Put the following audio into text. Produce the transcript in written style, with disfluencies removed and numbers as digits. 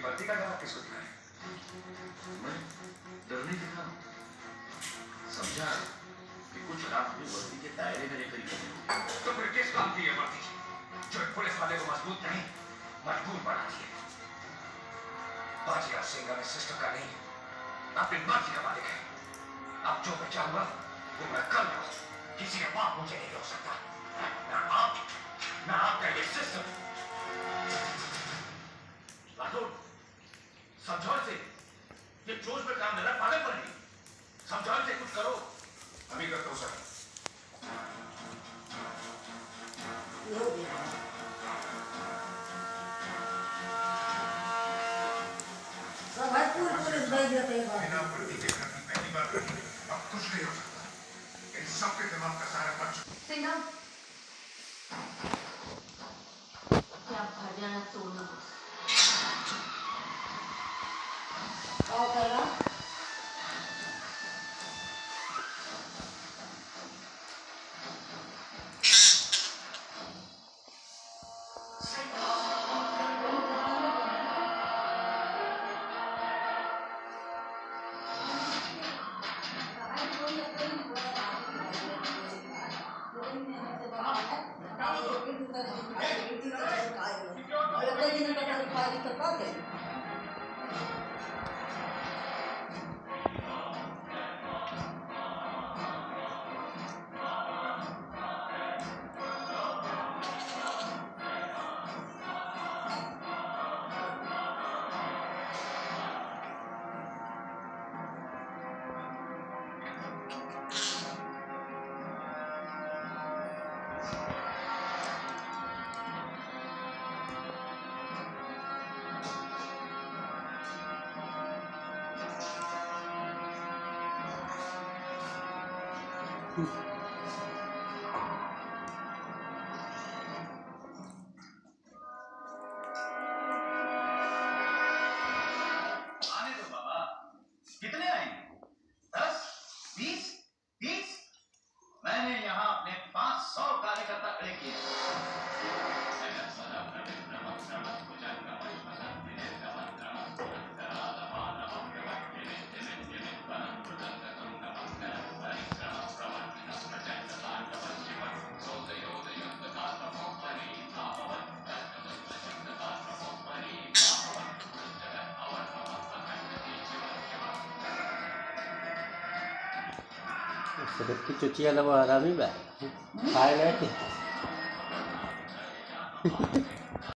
वर्दी का डर किसको दिखाए? मैं डर नहीं दिखा, समझा कि कुछ रात में वर्दी के दायरे में रहकर ही। तो फिर किस काम की है वर्दी जो एक पुलिस वाले को मजबूत नहीं मजबूर बनाती है? बाजी और सिंह में सिस्टम का नहीं, अपनी मर्जी का मालिक है। अब जो मैं चाहूंगा वो मैं कर लूंगा, किसी का बाप मुझे नहीं रोक सकता, ना आपका ये सिस्टम। राठौर, समझौन से ये जोश में काम ले रहा है, पागल बन गई। समझौन से कुछ करो। अभी करता हूं सर। बिना वर्दी के घर की पहली बार अब कुछ नहीं हो सकता। इन सबके दिमाग का सारा बच सिंघम क्या भजन सोना क्या कर रहा? Sedap ki cucian sama Rami, Mbak. Hai, Mbak.